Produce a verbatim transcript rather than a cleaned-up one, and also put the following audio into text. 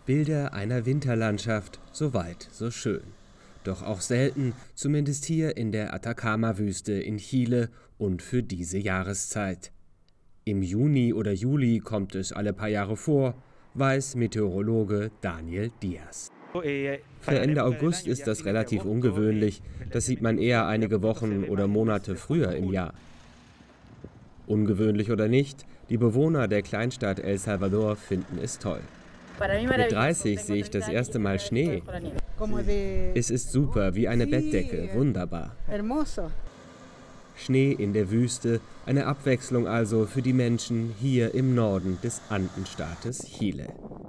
Bilder einer Winterlandschaft, so weit, so schön. Doch auch selten, zumindest hier in der Atacama-Wüste in Chile und für diese Jahreszeit. Im Juni oder Juli kommt es alle paar Jahre vor, weiß Meteorologe Daniel Diaz. Für Ende August ist das relativ ungewöhnlich, das sieht man eher einige Wochen oder Monate früher im Jahr. Ungewöhnlich oder nicht, die Bewohner der Kleinstadt El Salvador finden es toll. Mit dreißig sehe ich das erste Mal Schnee. Es ist super, wie eine Bettdecke, wunderbar. Schnee in der Wüste, eine Abwechslung also für die Menschen hier im Norden des Andenstaates Chile.